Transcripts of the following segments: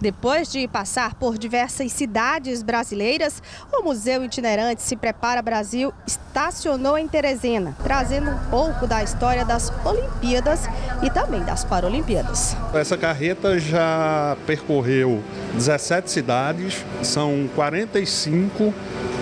Depois de passar por diversas cidades brasileiras, o Museu Itinerante Se Prepara Brasil estacionou em Teresina, trazendo um pouco da história das Olimpíadas e também das Paralimpíadas. Essa carreta já percorreu 17 cidades, são 45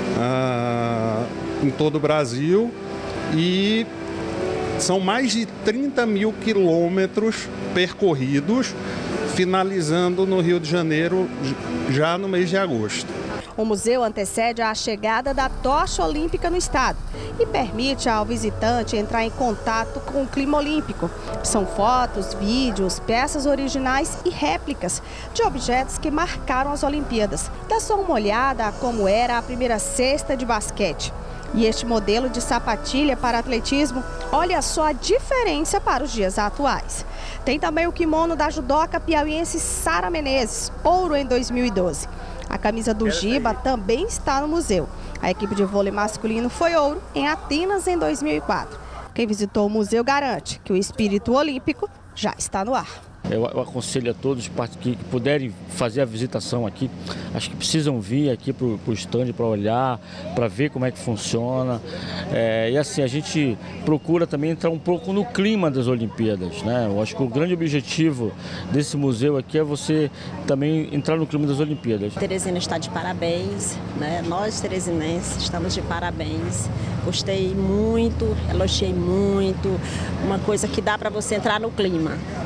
em todo o Brasil e são mais de 30 mil quilômetros percorridos, finalizando no Rio de Janeiro já no mês de agosto. O museu antecede a chegada da tocha olímpica no estado e permite ao visitante entrar em contato com o clima olímpico. São fotos, vídeos, peças originais e réplicas de objetos que marcaram as Olimpíadas. Dá só uma olhada a como era a primeira cesta de basquete. E este modelo de sapatilha para atletismo, olha só a diferença para os dias atuais. Tem também o kimono da judoca piauiense Sara Menezes, ouro em 2012. A camisa do Giba também está no museu. A equipe de vôlei masculino foi ouro em Atenas em 2004. Quem visitou o museu garante que o espírito olímpico já está no ar. Eu aconselho a todos que puderem fazer a visitação aqui, acho que precisam vir aqui para o stand para olhar, para ver como é que funciona. E assim, a gente procura também entrar um pouco no clima das Olimpíadas, né? Eu acho que o grande objetivo desse museu aqui é você também entrar no clima das Olimpíadas. Teresina está de parabéns, né? Nós teresinenses estamos de parabéns. Gostei muito, elogiei muito, uma coisa que dá para você entrar no clima.